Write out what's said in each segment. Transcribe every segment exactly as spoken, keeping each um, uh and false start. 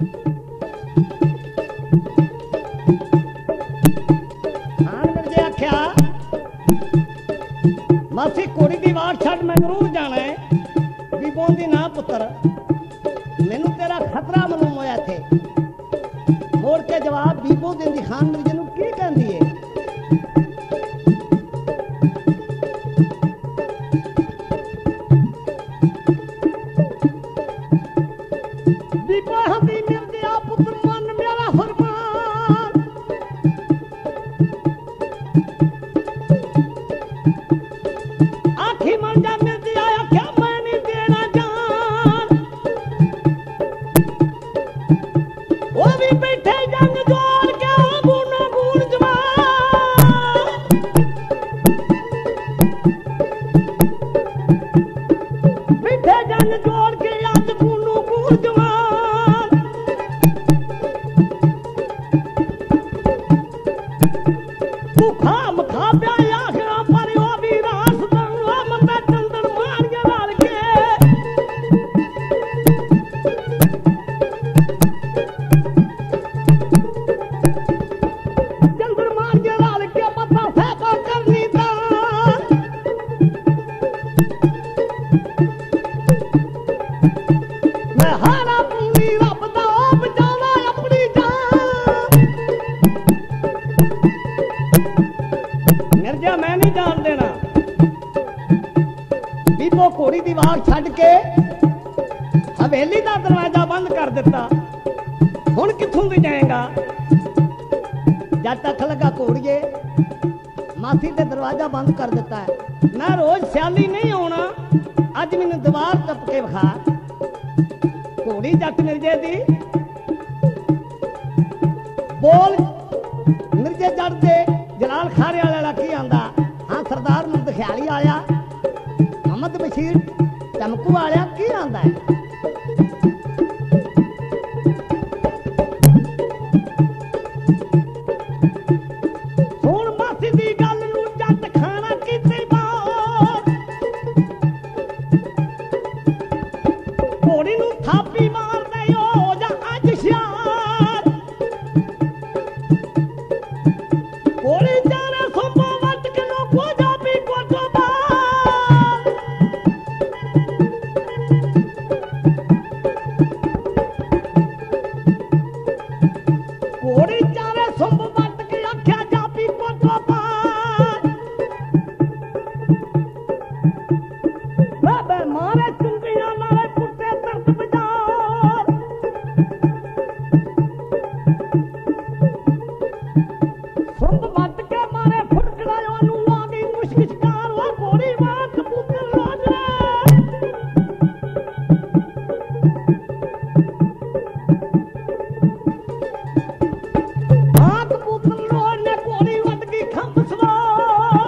खान मिर्जे आख्या मासी घोड़ी दी वाट छड़ मैं जरूर जाना है बीबों दी ना पुत्र मैनू तेरा खतरा मालूम होया थे। मोड़ के जवाब बीबो देंदी खान मिर्जे नू की कहंदी है। बीबो हंदी मिर्जे आ पुत्र मन मेरा फरमान आखी मन जा मिर्जे आया क्या मैं नहीं देना जान वो भी बैठे जंग जोड़ के गुना गुण जवान बैठे जंग जोड़ के आज गुनू गुण जवान तू खाम खा प्या आखरा पर वो भी रास दंगा मता चंदन मार के लाल के चंदन मार के लाल के पता फेंका करनी दान मैं हारा पूरी रब दा ओ बचावा अपनी जान मिर्जा मैं नहीं जान देना। बीबो घोड़ी दी वाट छड़ के हवेली दा दरवाजा बंद कर दिता। हुण कित्थों दी जाएगा जद तक लगा घोड़िए मासी ते दरवाजा बंद कर दिता है। मैं रोज सियाली नहीं आना अज मैनू दीवार टप के विखा घोड़ी जट मिर्जे दी बोल मिर्जे जट दे जलाल खारे वाला की आंदा हाँ सरदार मुंद ख्याली आया मोहम्मद बशीर चमकू आया की आंदा है। हुण मासी दी गल नूं जट खाना कीती बात घोड़ी नूं थापी मार दे ओ जा अज शार घोड़ी जाना सुबह वट के लोगों जा भी कोटो बार घोड़ी चारे सुब वट के आख्या जा भी कोटो बार बाबे मारे चुंगियां नाले पुट्टे तरत बाजार सुब वट के मारे फुटकड़ा ओनू आ गई मुश्क शिकार वो घोड़ी मां कबूतर रोजे मां कबूतर रोज ने घोड़ी वट गई खंभ सवार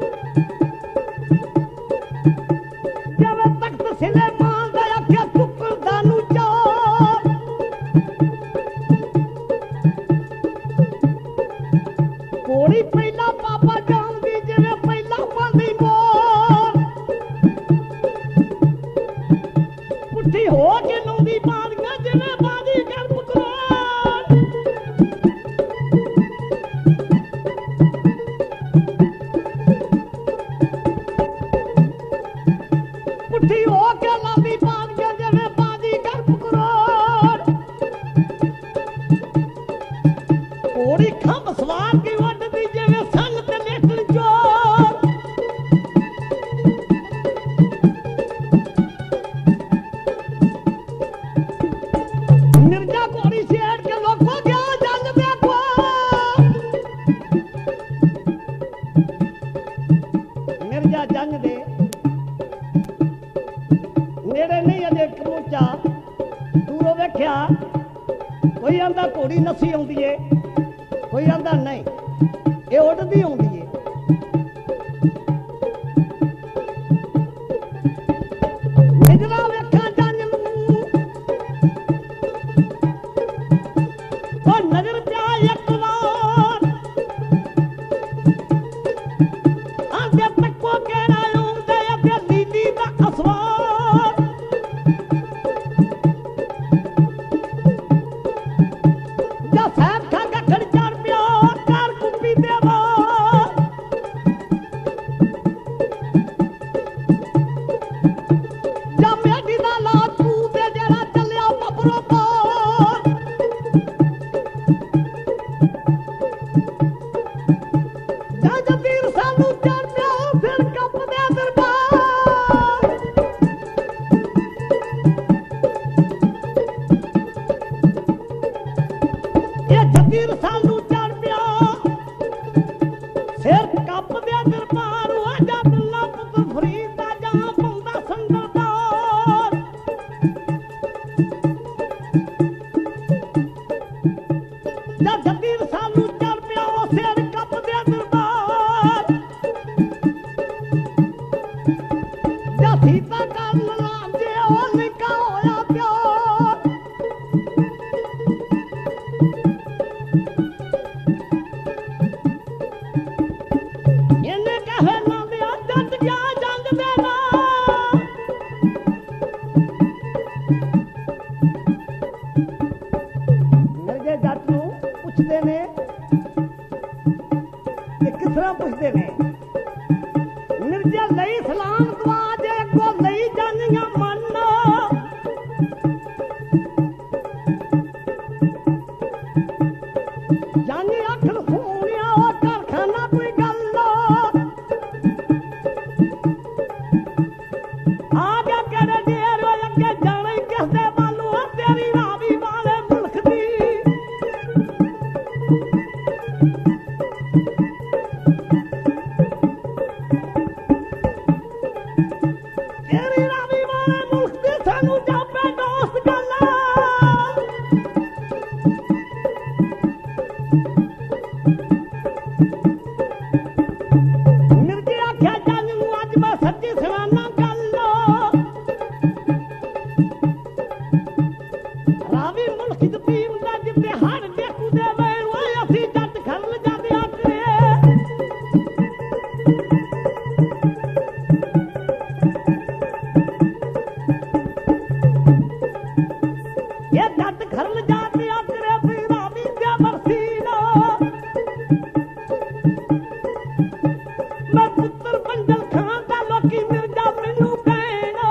जवे तख्त सिले मान दा आख्या चुक्कर दानू चोर घोड़ी पहला पापा जानदी जिवे पहला पांदी बोल पुट्ठी हो के नौंदी बांदियां जिवे बांदी कर पकड़ोर पुट्ठी हो के लांदी बांदियां जिवे बांदी कर पकड़ोर घोड़ी खंभ सवार की वड्डदी जिवे संग ते लेटण चोर मिर्जा घोड़ी छेड़ के लोगों क्या जंग देखो मिर्जा जंग दे नेड़े नहीं अजे कमूचा दूरों वेख्या कोई आंदा घोड़ी नसी आउंदी है कोई आंदा नहीं ये उड़दी आउंदी है। निजरा वेख्या जंग नूं ओ नजर प्या एक वार आंदे तक्को केड़ा आउंदा अगे लीली दा असवार ਜੱਦੀ ਰਸਾਲੂ ਚੜ ਪਿਆ ਸਿਰ ਕੱਪਦਿਆਂ ਦਰਬਾਰ ਆ ਜਾ ਦਿੱਲਾ ਪੁੱਤ ਫਰੀਦ ਦਾ ਜਾਂ ਪਾਉਂਦਾ ਸੰਗਰਦਾਰ ਜਦ ਜੱਦੀ ਰਸਾਲੂ ਚੜ ਪਿਆ ਸਿਰ ਕੱਪਦਿਆਂ ਦਰਬਾਰ ਜਦ ਸੀਤਾ ਕਰਨ ਰਾਮ ਜੇ ਉਹ ਨਿੱਕਾ ਹੋਇਆ ਪਿਆਰ ਇਹਨੇ ਕਹੇ ਨਾ ਦਿਆ ਜੱਟ ਗਿਆ ਜੰਗ ਦੇ ਨਾਲ ਮਿਰਜ਼ੇ ਜੱਟ ਨੂੰ ਪੁੱਛਦੇ ਨੇ ਕਿ ਕਿਸ ਤਰ੍ਹਾਂ ਪੁੱਛਦੇ ਨੇ ਮਿਰਜ਼ੇ ਲਈ ਸਲਾਮ ਦੁਆ ਜੇ ਅੱਗੋਂ ਲਈ ਜਾਨੀਆਂ ਮੰਨ ਜਾਨੀ ਆਖਰ ਸੋਹਣਿਆ ਉਹ ਕਾਰਖਾਨਾ ਕੋਈ ਗੱਲ ਆ ਗਿਆ ਕਿਹੜੇ ਡੇਰ ਅੱਗੇ ਜਾਣਾ ਹੀ ਕਿਸ ਦੇ ਵੱਲੋਂ ਆ ਤੇਰੀ ਰਾਵੀ ਵਾਲੇ ਮੁਲਕ ਦੀ ਤੇਰੀ ਰਾਵੀ ਵਾਲੇ ਮੁਲਕ ਦੀ ਸਾਨੂੰ ਜਾਪੇ ਦੋਸਤ ਗੱਲ ਮਿਰਜ਼ੇ ਆਖਿਆ ਜੰਗ ਨੂੰ ਅੱਜ ਮੈਂ ਸੱਚੀ ਸੁਣਾਨਾ ਗੱਲ ਰਾਵੀ ਮੁਲਕ ਦੀ ਟੀਮ ਦਾ ਜਿੱਤੇ ਹੜ ਦੇਖੂ ਦੇ ਵੇਲ ਓਏ ਅਸੀਂ ਜੱਟ ਖਰਲ ਜਾਂਦੇ ਆਕਰੇ ਇਹ ਜੱਟ ਖਰਲ ਜਾਂਦੇ ਆਕਰੇ ਵੀ ਰਾਵੀ ਦੇ ਮਰਸੀ ਨਾ ਮੈਂ ਪੁੱਤਰ ਬੰਜਲ ਖਾਨ ਦਾ ਲੋਕੀ ਮਿਰਜ਼ਾ ਮੈਨੂੰ ਕਹਿਣਾ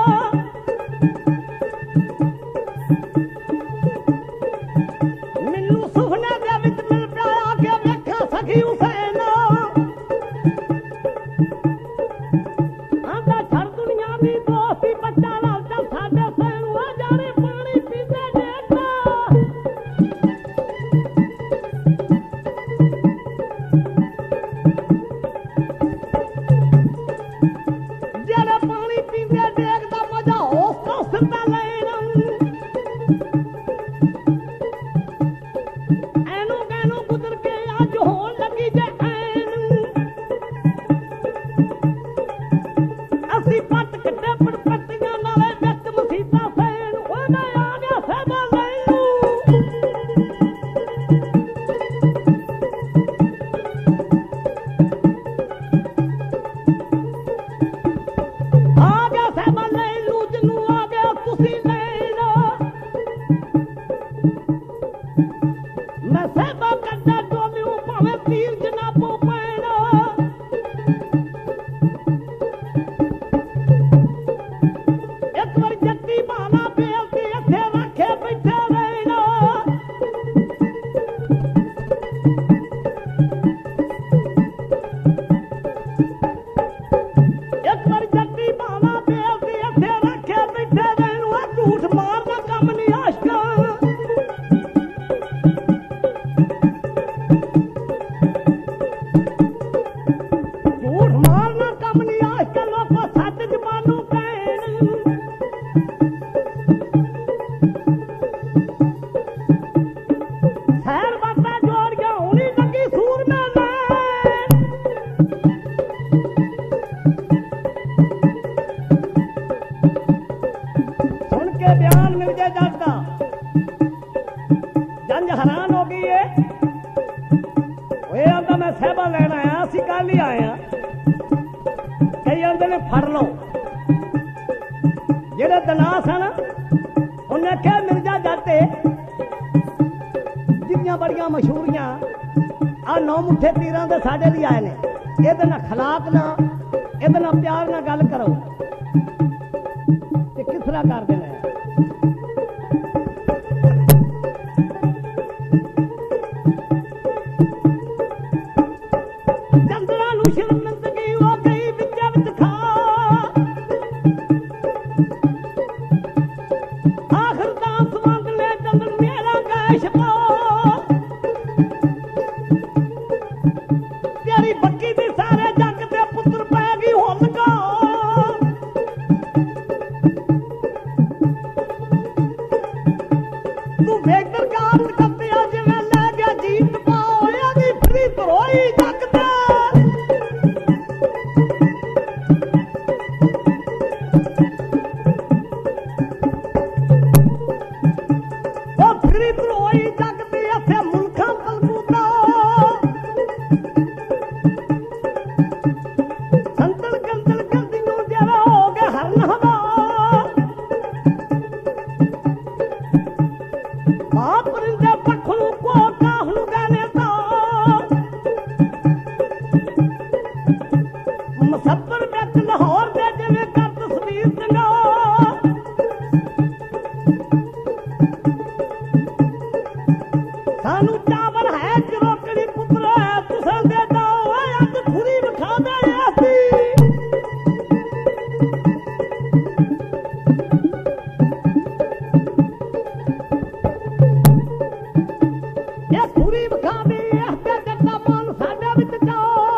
ਮੈਨੂੰ ਸੁਪਨੇ ਦੇ ਵਿੱਚ ਮਿਲ ਪਿਆ ਆ ਕੇ ਵੇਖਾਂ ਸਖੀ ਹੁਸੈਨ ਆਂਦਾ ਛੜ ਦੁਨੀਆ ਦੀ ਦੋਸਤੀ ਬੱਚਾ ਲਾਲਦਾ ਸਾਡੇ ਸੈਨ ਆ ਜਾਣੇ ਪਾਣੀ ਪੀਂਦੇ ਦੇਖਦਾ ਜਿਹੜਾ ਪਾਣੀ ਪੀਂਦੇ ਦੇਖਦਾ ਮਜ਼ਾ ਹੋਸ ਤੋਂ ਸਿੱਧਾ ਲੈਣਾ ਐਨੂੰ ਗੈਨੂੰ ਗੁਜ਼ਰ ਕੇ ਅੱਜ ਹੋਣ ਲੱਗੀ ਜੇ ਐਨ ਅਸੀਂ ਪੱਟ ਕੱਟੇ ਪੜਪੱਟੀਆਂ ਨਾਲੇ ਵਿੱਚ ਮਸੀਤਾਂ ਸੈਨ ਓਏ ਮੈਂ ਆ ਗਿਆ ਸਭਾ ਲੈਣੂ ਆ ਗਿਆ ਸਭਾ ਲੈਣੂ ਜਿਹਨੂੰ ਆ ਗਿਆ ਤੁਸੀਂ ਲੈਣਾ ਮੈਂ ਸਭਾ ਕੱਢਾ ਡੋਲਿਓ ਭਾਵੇਂ ਤੀਰ ਜਨਾਬੋਂ ਪੈਣਾ ਇੱਕ ਵਾਰ ਜੱਟੀ ਬਾਣਾ ਬੇਲਦੀ ਇੱਥੇ ਰੱਖੇ ਬੈਠੇ ਰਹਿਣਾ ਇੱਕ ਵਾਰ ਜੱਟੀ ਬਾਣਾ ਬੇਲਦੀ ਇੱਥੇ ਰੱਖੇ ਬੈਠੇ ਰਹਿਣਾ ਝੂਠ ਮਾਰਦਾ ਕੰਮ ਨਹੀਂ ਆਸ਼ਕਾਂ ਝੂਠ ਮਾਰਨਾ ਕੰਮ ਨਹੀਂ ਆਸ਼ਕਾਂ ਲੋਕੋ ਸੱਚ ਜ਼ਬਾਨੋਂ ਕਹਿਣ ਸੈਰ ਬਾਤਾਂ ਜੋੜ ਗਿਆ ਹੁਣੀ ਲੱਗੀ ਸੂਰਮੇ ਲੈਣ ਸੁਣ ਕੇ ਬਿਆਨ ਮਿਰਜ਼ੇ ਜੱਟ ਦਾ ਜੰਜ ਹੈਰਾਨ ਹੋ ਗਈ ਏ ਓਏ ਆਂਦਾ ਮੈਂ ਸਹਿਬਾ ਲੈਣ ਆਇਆ ਅਸੀਂ ਕੱਲ ਹੀ ਆਏ ਆ ਕਈ ਆਂਦੇ ਨੇ ਫੜ ਲਓ ਜਿਹੜੇ ਦਨਾ ਸਨ ਉਹਨੇ ਕਿਹਾ ਮਿਰਜ਼ਾ ਜੱਟ ਜਿੰਨੀਆਂ ਬੜੀਆਂ ਮਸ਼ਹੂਰੀਆਂ ਆ ਨੌ ਮੁੱਠੇ ਤੀਰਾਂ ਦੇ ਸਾਡੇ ਲਈ ਆਏ ਨੇ ਇਹਦੇ ਨਾਲ ਖਲਾਕ ਨਾ ਇਹਦੇ ਨਾਲ ਪਿਆਰ ਨਾਲ ਗੱਲ ਕਰੋ ਤੇ ਕਿਸ ਤਰ੍ਹਾਂ ਕਰਦੇ ਨੇ ਚੰਦਰਾ ਨੂੰ ਸ਼ਰਮਿੰਦਗੀ ਹੋ ਗਈ ਵਿੱਚ ਵਿੱਚ ਖਾ ਆਖਰ ਦਾ ਸਵਾਦ ਨੇ ਚੰਦਰ ਮੇਰਾ ਕੈਸ਼ ਪਾ ਦਰਗਾਹ ਕੱਤਿਆ ਜਿਵੇਂ ਲੈ ਗਿਆ ਜੀਤ ਪਾਇਆ ਦੀ ਫਰੀ ਧਰੋਈ ਜੱਗ ਤੇ ਉਹ ਫਰੀ ਧਰੋਈ ਜੱਗ ਤੇ ਇੱਥੇ ਮੁਲਕਾਂ ਬਲਬੂਤਾ ਸੰਤਲ ਗੰਦਲ ਗੰਦੀ ਨੂੰ ਜਿਹੜਾ ਹੋ ਗਿਆ ਹਰਨ ਹਵਾ ਬਾਪ ਰਿੰਦੇ ਪੱਖੋਂ ਕੋ ਕਾਹਨੂੰ ਗਾਨੇ ਤਾਂ ਮਸੱਬਰ ਵਿੱਚ ਲਾਹੌਰ ਦੇ ਜਿਵੇਂ ਕਰ ਤਸਵੀਰ ਚੰਗਾ ਸਾਨੂੰ ਚਾਵਰ ਹੈ ਚਰੋਕੜੀ ਪੁੱਤਰਾ ਤੁਸਾਂ ਦੇ ਦਾ ਓਏ ਅੱਜ ਖੁਰੀ ਵਿਖਾ ਦੇ ਅਸੀਂ ਇਹ ਖੁਰੀ ਵਿਖਾ ਦੇ ਅਸੀਂ ਜੱਟਾ ਮਨ ਸਾਡੇ ਵਿੱਚ ਚਾ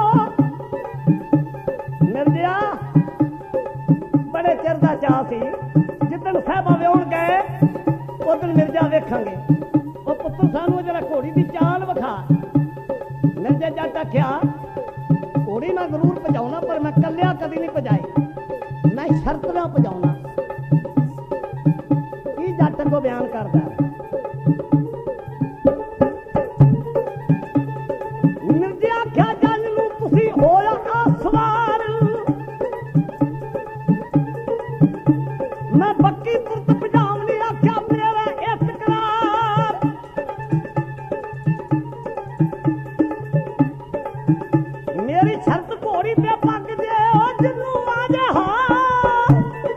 ਮਿਰਜ਼ਾ ਬੜੇ ਚਿਰ ਦਾ ਚਾਅ ਸੀ ਜਿੱਦਣ ਸਾਹਿਬਾਂ ਵਿਆਹੁਣ ਗਏ ਉਦੋਂ ਮਿਰਜ਼ਾ ਵੇਖਾਂਗੇ ਉਹ ਪੁੱਤਰ ਸਾਨੂੰ ਜਰਾ ਘੋੜੀ ਦੀ ਚਾਲ ਵਿਖਾ ਮਿਰਜ਼ਾ ਜੱਟ ਆਖਿਆ ਘੋੜੀ ਮੈਂ ਜ਼ਰੂਰ ਭਜਾਉਣਾ ਪਰ ਮੈਂ ਕੱਲਿਆ ਕਦੀ ਨਹੀਂ ਭਜਾਈ ਮੈਂ ਸ਼ਰਤ ਨਾਲ ਭਜਾਉਣਾ ਕੀ ਜੱਟ ਕੋ ਬਿਆਨ ਕਰਦਾ ਮਿਰਜ਼ਾ ਆਖਿਆ ਜੱਜ ਨੂੰ ਤੁਸੀਂ ਹੋਇਆ ਆ ਸਵਾਰ ਮੈਂ ਬੱਕੀ ਤੁਰਤ ਭਜਾਉਣੀ ਆਖਿਆ ਮੇਰਾ ਇਤਕਰਾਰ ਮੇਰੀ ਸ਼ਰਤ ਘੋੜੀ ਤੇ ਪੱਗ ਦੇ ਉਹ ਜਿੰਨੂੰ ਆ ਜਾ ਹਾਂ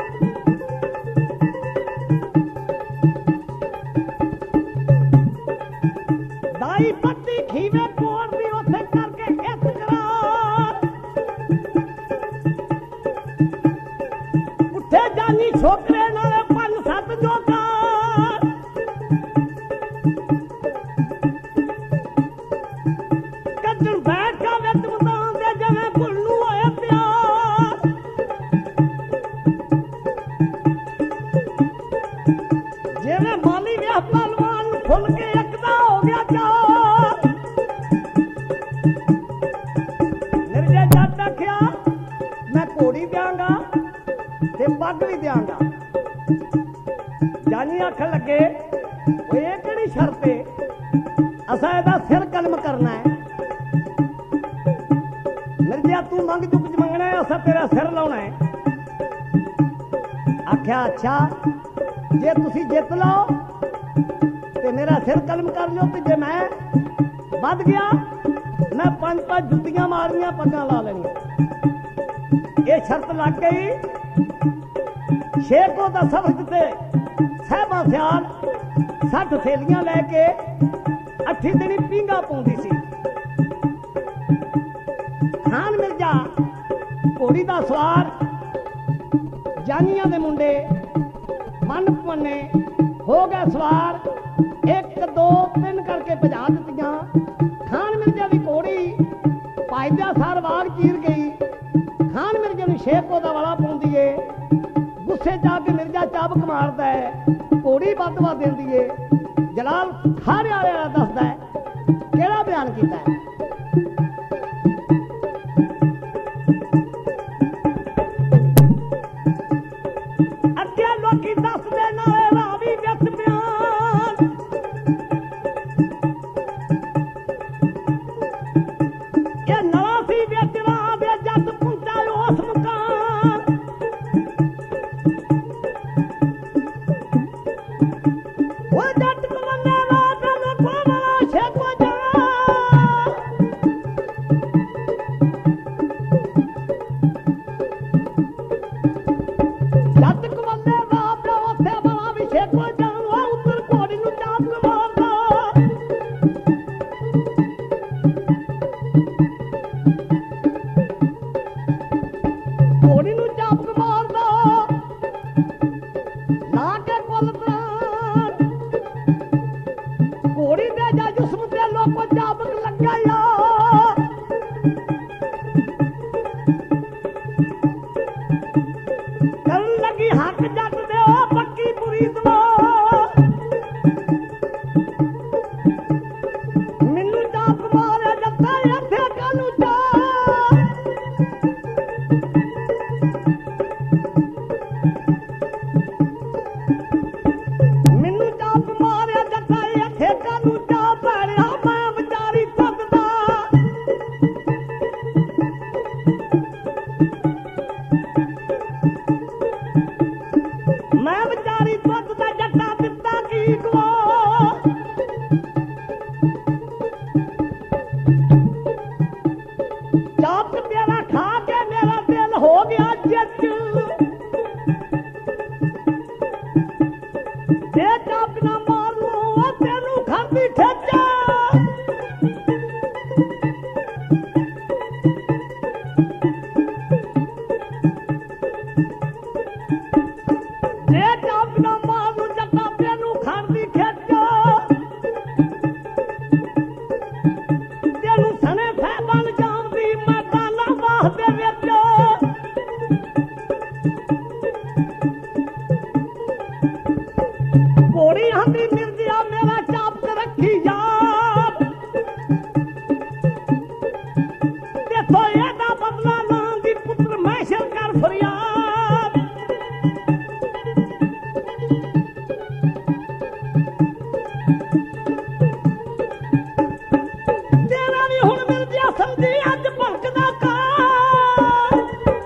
ਦਾਈ ਪੱਤੀ ਖੀਵੇ ਕੋਰ ਦੀ ਉੱਥੇ ਕਰਕੇ ਇਤਕਰਾਰ ਉੱਥੇ ਜਾਨੀ ਛੋਕਰੇ ਨਾਲੇ ਪੰਜ ਸੱਤ ਜੋਕਾਰ ਕੱਢਣ ਬੈਠਾ ਵਿੱਚ ਮੈਦਾਨ ਦੇ ਜਿਵੇਂ ਭੁੱਲ ਨੂੰ ਹੋਇਆ ਪਿਆਰ ਜਿਵੇਂ ਮਾਲੀ ਵਿਆਹ ਪਹਿਲਵਾਨ ਨੂੰ ਖੁੱਲ ਕੇ ਇੱਕਦਾ ਹੋ ਗਿਆ ਚਾਰ ਮਿਰਜ਼ਾ ਜੱਟ ਆਖਿਆ ਮੈਂ ਘੋੜੀ ਦਿਆਂਗਾ ਤੇ ਪੱਗ ਵੀ ਦਿਆਂਗਾ ਜਾਨੀ ਆਖਣ ਲੱਗੇ ਓਏ ਇਹ ਕਿਹੜੀ ਸ਼ਰਤ ਏ ਅਸਾਂ ਇਹਦਾ ਸਿਰ ਕਲਮ ਕਰਨਾ ਹੈ ਮਿਰਜ਼ਾ ਤੂੰ ਮੰਗ ਚੁੱਕ ਚ ਮੰਗਣਾ ਹੈ ਅਸਾਂ ਤੇਰਾ ਸਿਰ ਲਾਉਣਾ ਹੈ ਆਖਿਆ ਅੱਛਾ ਜੇ ਤੁਸੀਂ ਜਿੱਤ ਲਓ ਤੇ ਮੇਰਾ ਸਿਰ ਕਲਮ ਕਰ ਲਿਓ ਤੇ ਜੇ ਮੈਂ ਵੱਧ ਗਿਆ ਮੈਂ ਪੰਜ ਪੰਜ ਜੁੱਤੀਆਂ ਮਾਰਨੀਆਂ ਪੱਗਾਂ ਲਾ ਲੈਣੀਆਂ ਇਹ ਸ਼ਰਤ ਲੱਗ ਗਈ ਸ਼ੇਖੋ ਦਾ ਸਫ਼ਰ ਜਿੱਤੇ ਸਹਿਬਾ ਸਿਆਲ ਸੱਠ ਥੇਲੀਆਂ ਲੈ ਕੇ ਅੱਠੀ ਦਿਨੀ ਪੀਂਘਾ ਪਾਉਂਦੀ ਸੀ ਖਾਨ ਮਿਰਜ਼ਾ ਘੋੜੀ ਦਾ ਸਵਾਰ ਜਾਨੀਆਂ ਦੇ ਮੁੰਡੇ ਮਨ ਪਵਨੇ ਹੋ ਗਏ ਸਵਾਰ ਇੱਕ ਦੋ ਤਿੰਨ ਕਰਕੇ ਭਜਾ ਦਿੱਤੀਆਂ ਖਾਨ ਮਿਰਜ਼ਾ ਦੀ ਘੋੜੀ ਪਾਇਦਾ ਸਾਰ ਵਾਗ ਚੀਰ ਗਈ ਖਾਨ ਮਿਰਜ਼ੇ ਨੂੰ ਸ਼ੇਖੋ ਦਾ ਵਾਲਾ ਪਾਉਂਦੀ ਏ ਗੁੱਸੇ ਜਾ ਕੇ ਮਿਰਜ਼ਾ ਚਾਬਕ ਮਾਰਦਾ ਹੈ ਘੋੜੀ ਬਦਵਾ ਦਿੰਦੀ ਏ ਜਲਾਲ ਖਾਰੇ ਵਾਲਾ ਦੱਸਦਾ ਹੈ ਕਿਹੜਾ ਬਿਆਨ ਕੀਤਾ ਹੈ ਅੱਗੇ ਲੋਕੀ ਦੱਸਦੇ ਨਾਲੇ ਰਾਵੀ ਵਿੱਚ ਬਿਆਨ ਇਹ ਨਵਾਂ ਸੀ ਵਿੱਚ ਰਾਹ ਦੇ ਜੱਟ ਪੁੰਚਾ ਉਸ ਮਕਾਨ ਉਹ ਜੱਟ ਕਮੰਨੇ ਰਾਤ ਨੂੰ ਕੋਮਲਾ ਛੇਕੋ ਜਾ ਜੱਟ ਕਮੰਨੇ ਰਾਤ ਨੂੰ ਉੱਥੇ ਬਲਾ ਵੀ ਛੇਕੋ ਜਾਵਾ ਉੱਤਰ ਘੋੜੀ ਨੂੰ ਚਾਪ ਮਾਰਦਾ ਘੋੜੀ ਨੂੰ ਚਾਪ ਮਾਰਦਾ ਲਾ ਕੇ ਕੁੱਲ ਪ੍ਰਾਣ ਘੋੜੀ ਦੇ ਜਾ ਜਿਸਮ ਤੇ ਲੋਕੋ ਚਾਬਕ ਲੱਗਾ ਆ ਕਰਨ ਲੱਗੀ ਹੱਕ ਜੱਟ ਦੇ ਉਹ ਪੱਕੀ ਪੁਰੀ ਦਵਾ खाती ठेचा जे चापना मारू जटा तेनू खाती ठेचा तेनू सने फै बन जाऊंदी मैं ताला बाह दे विच घोड़ी आंदी मिर्जिया मेरा चाप के रखी यार देखो एदा बदला नां दी पुत्र मैशर कर फरियाद तेरा भी हुण मिर्जिया समझी अज भड़कदा कार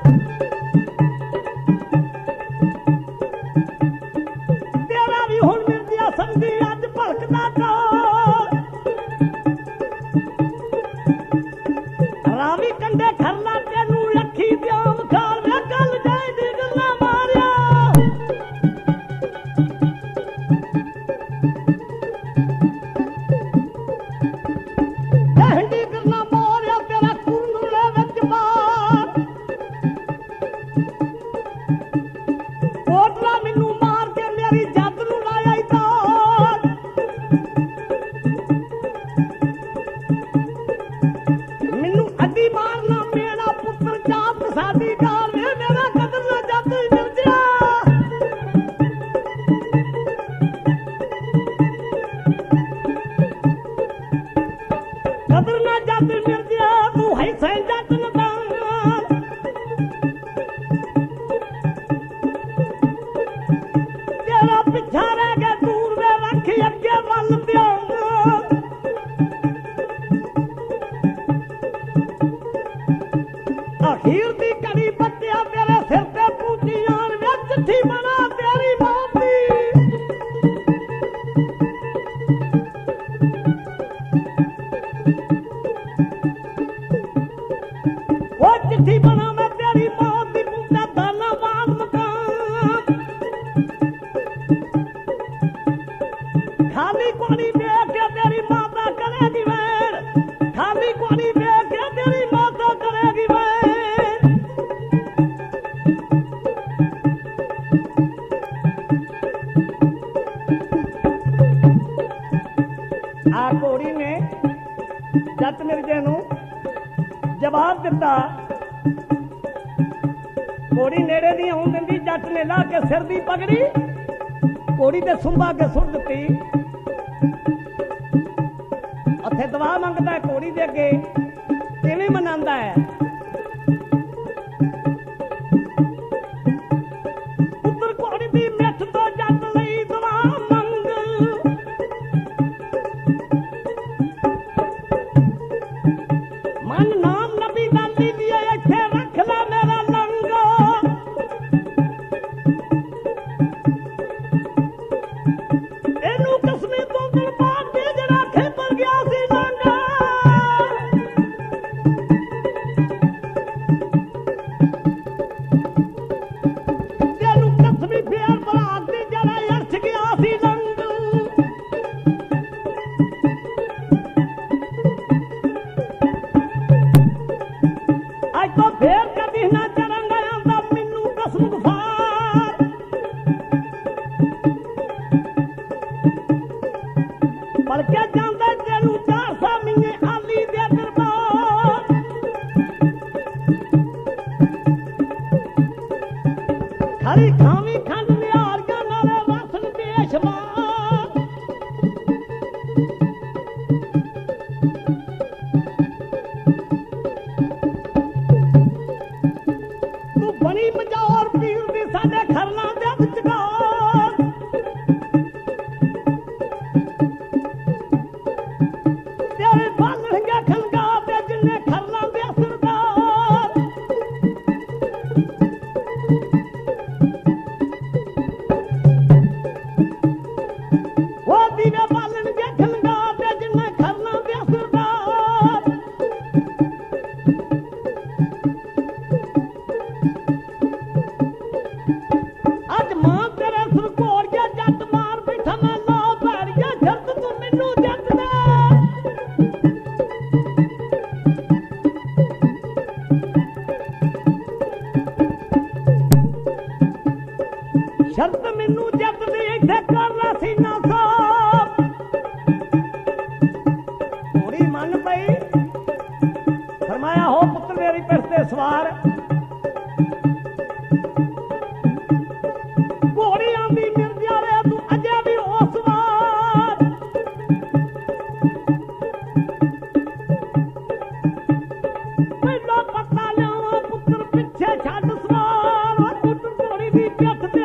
तेरा भी हुण मिर्जिया समझी अज भड़कदा कार रावी कंडे खरला तेनू लखी दियां खाल वे गल जाए दी गल्ला मारिया हंडी गल्ला मारिया तेरा कुंडले विच मार कोटला मैनू मार के मेरी जद नू लाया तार मैनू अड्डी मारना मेरा पुत्र चाप साडी कार वे मेरा कदर ना जद मिल गया कदर ना जद मिल गया तू है सैन जट नदान तेरा पिछा रह गया दूर वे रख अगे वल ध्यान अखीर दी कड़ी बच्चिया तेरे सिर ते पूजी आन वे चिट्ठी बना तेरी मां दी वो चिट्ठी बना मैं तेरी मां दी पूछा धन्यवाद मकान खाली कोनी देख के तेरी माता करेगी वैर खाली कोनी देख के तेरी माता करेगी वैर आ घोड़ी ने जट मिर्जे नू जवाब दिता घोड़ी नेड़े नहीं आउण दिंदी जट ने ला के सिर दी पगड़ी घोड़ी ते सुंबा के सुट दिती उत्थे दवा मंगदा है घोड़ी दे अगे किवें मनांदा है पुत्र घोड़ी दी मिठ तो जट लई दवा मंग मन नाम नबी दा लीलिए इत्थे रख ला मेरा लंगा एनू कसमी तो दिल बाग दे जड़ा खेपर गया सी लंगा एनू कसमी फेर बरात दे जड़ा अर्थ गया सी लंगा आज तो फेर कभी ना चरंगा आंदा मैनू कसम गुफार पलके जांदा तेनू चार सा महीने आली दे दरबार खरी खावी खंड निहारियां नाले वासन देशवार तू बनी मजौर पीर दी साडे खरना दे विचकार तेरे बालणगे खलगा ते जिन्ने खरना दे सरदार वो दीवे बालणगे खलगा ਤੇ ਸਵਾਰ ਘੋੜੀ ਆਂਦੀ ਮਿਰਜ਼ਾ ਵੇ ਤੂੰ ਅਜੇ ਵੀ ਹੋ ਸਵਾਰ ਪਹਿਲਾਂ ਪਤਾ ਲਿਆਵਾਂ ਪੁੱਤਰ ਪਿੱਛੇ ਛੱਡ ਸਵਾਰ ਪੁੱਤਰ ਘੋੜੀ ਦੀ ਪਿੱਠ ਤੇ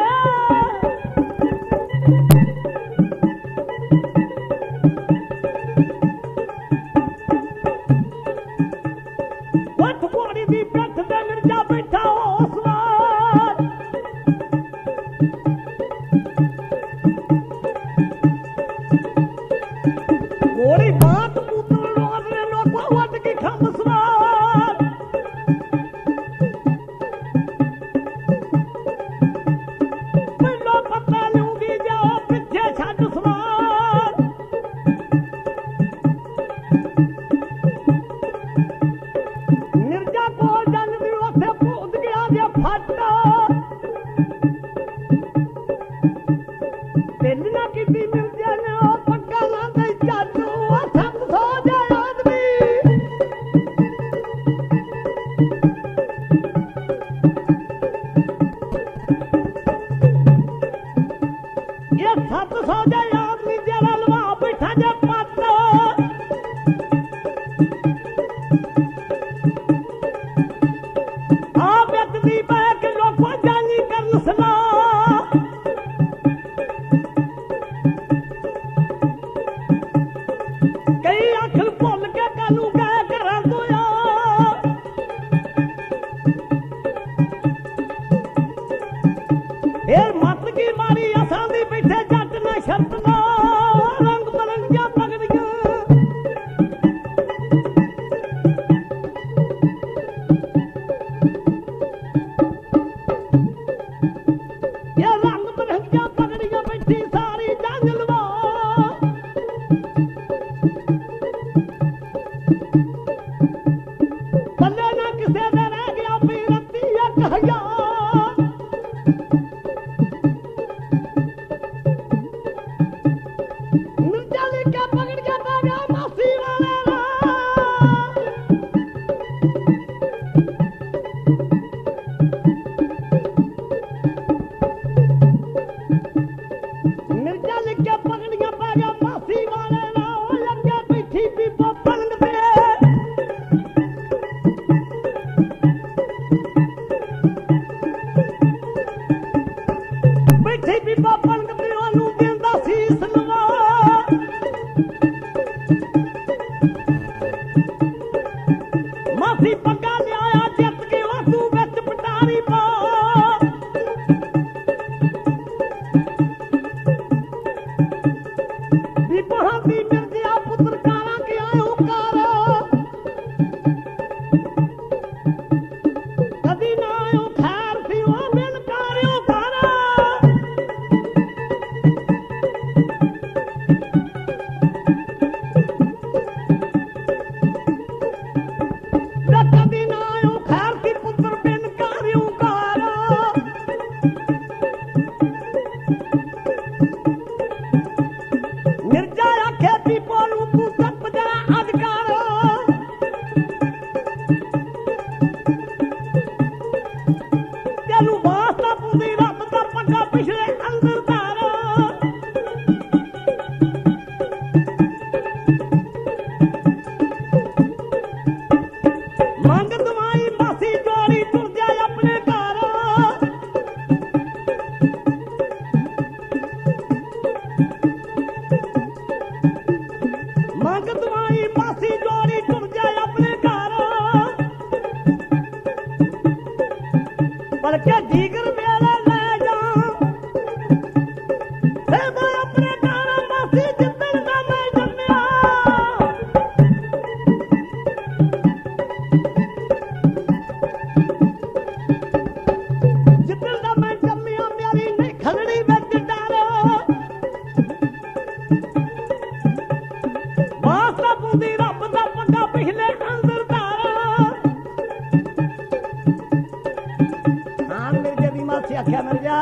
आख्या मिर्जा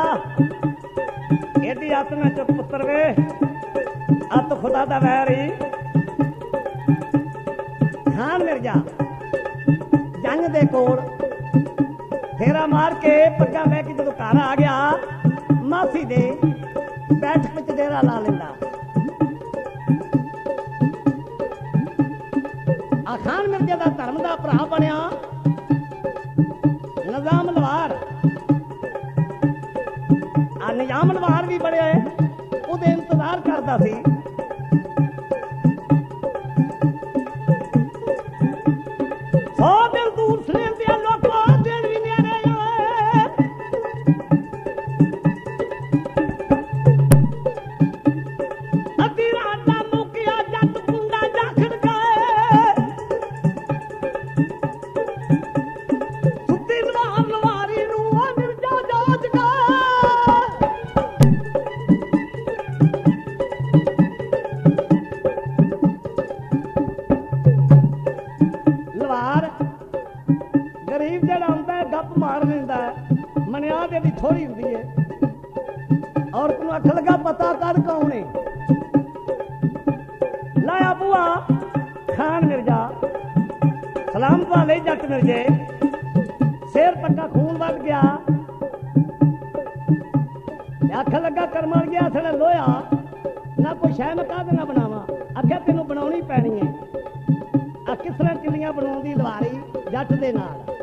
एडी अत ना चुप पुत्र वे अत खुदा दा वैरी खान मिर्जा जंग दे कोल फेरा मार के पग्गा लै के जदों घर आ गया मासी दे बैठक विच डेरा ला लेंदा। खान मिर्जे दा धर्म दा भरा बनिया निजाम लवार आ निजाम लवार भी बड़े ओदे इंतजार करदा सी। सौ दिल दूर सुने दिया लोगों दिल भी न्यारे अद्धी रात दा मुकिया जट कुंडा जाखड़ गए सुत्ती लवार लवारी नू आ मिर्जा जाज लवार गरीब जड़ा होंदा है गप मार लेंदा है मनियाद एदी थोड़ी हुंदी है। औरत नूं आख लगा पता कर कौन है लाया बुआ खान मिर्जा सलाम वाले जट मिर्जे शेर पक्का खून बच गया आख लगा करमल गया सड़ा लोया ना कोई शह मैं कह देना बनावा आख्या तेनों बनाउणी पैनी है आ किस तरह चिल्लियां बनाउंदी लवारी जट दे नाल।